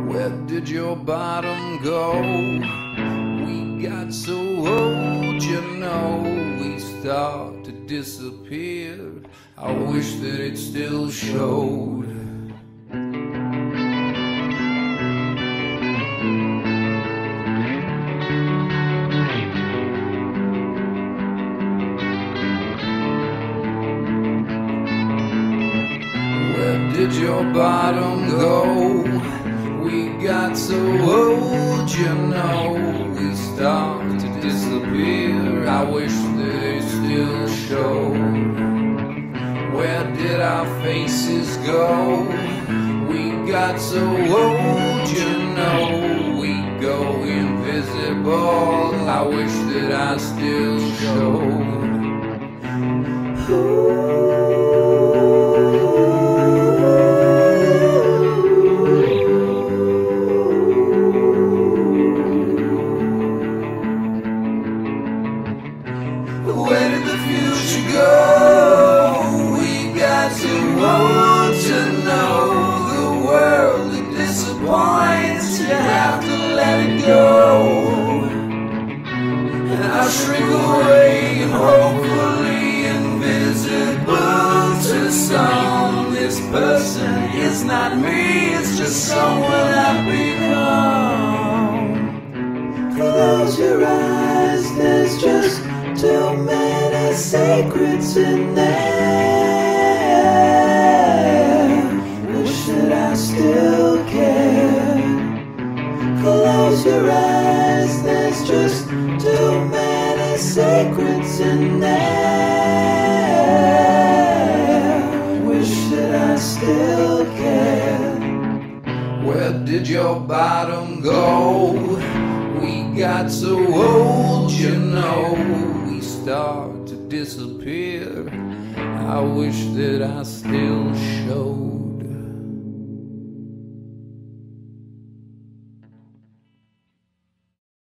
Where did your bottom go? We got so old, you know, we start to disappear. I wish that it still showed. Where did your bottom go? We got so old, you know, we start to disappear. I wish that it still showed. Where did our faces go? We got so old, you know, we go invisible. I wish that I still showed. Where did the future go? We got too old to know. The world that disappoints, you have to let it go. And I'll shrink away, hopefully invisible to some. This person is not me, it's just someone I've become. Close your eyes, there's just too many secrets in there. Wish that I still cared. Close your eyes, there's just too many secrets in there. Wish that I still cared. Where did your bottom go? We got so old, you know, we start to disappear. I wish that I still showed.